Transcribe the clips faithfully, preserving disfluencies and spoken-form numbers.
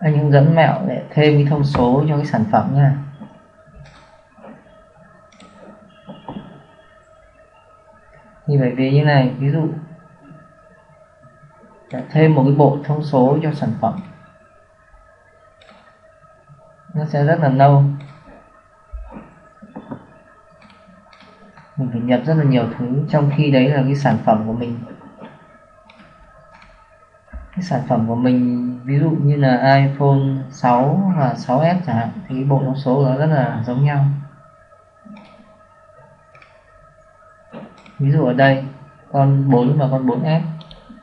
Anh hướng dẫn mẹo để thêm cái thông số cho cái sản phẩm nha. Thì bởi vì như này, ví dụ để thêm một cái bộ thông số cho sản phẩm nó sẽ rất là lâu, mình phải nhập rất là nhiều thứ, trong khi đấy là cái sản phẩm của mình cái sản phẩm của mình ví dụ như là iPhone sáu và sáu S chẳng hạn, thì cái bộ thông số đó rất là giống nhau. Ví dụ ở đây con bốn và con bốn S,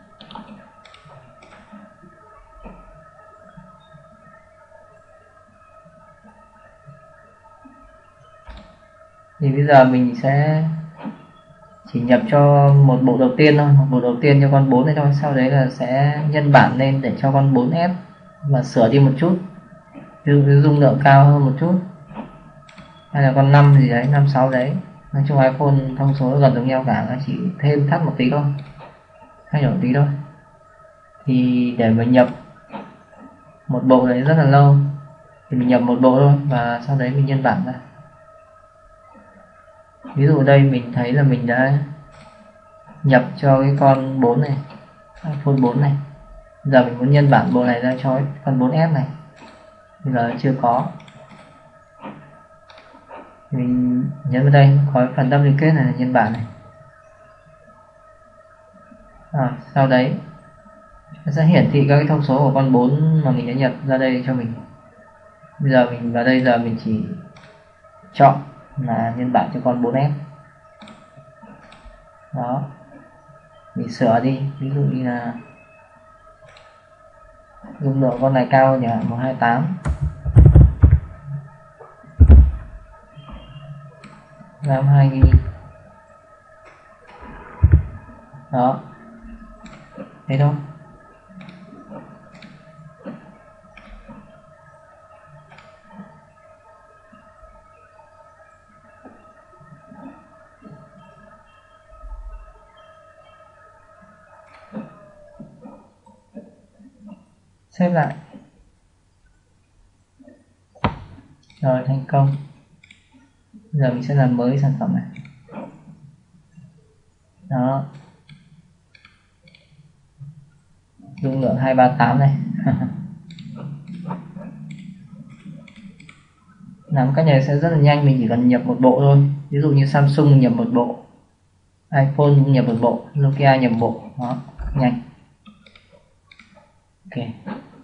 thì bây giờ mình sẽ chỉ nhập cho một bộ đầu tiên thôi, một bộ đầu tiên cho con bốn này thôi, sau đấy là sẽ nhân bản lên để cho con bốn S và sửa đi một chút, ví dụ cái dung lượng cao hơn một chút, hay là con năm gì đấy, năm sáu đấy. Nói chung iPhone thông số gần giống nhau cả, nó chỉ thêm thắt một tí thôi, thay đổi một tí thôi. Thì để mình nhập một bộ đấy rất là lâu, thì mình nhập một bộ thôi và sau đấy mình nhân bản ra. Ví dụ đây mình thấy là mình đã nhập cho cái con bốn này, iPhone bốn này, giờ mình muốn nhân bản bộ này ra cho con bốn S này, bây giờ chưa có, mình nhấn vào đây có phần duplicate này là nhân bản này. À, sau đấy nó sẽ hiển thị các cái thông số của con bốn mà mình đã nhập ra đây cho mình. Bây giờ mình vào đây, giờ mình chỉ chọn là nhân bản cho con bốn S đó, mình sửa đi, ví dụ như là dung lượng con này cao nhỉ, một hai tám, RAM hai gi ga bai đó, thế thôi. Xếp lại rồi, thành công. Bây giờ mình sẽ làm mới sản phẩm này đó, dung lượng hai ba tám này. Làm cách này sẽ rất là nhanh, mình chỉ cần nhập một bộ thôi. Ví dụ như Samsung nhập một bộ, iPhone cũng nhập một bộ, Nokia nhập một bộ đó, nhanh. Ok.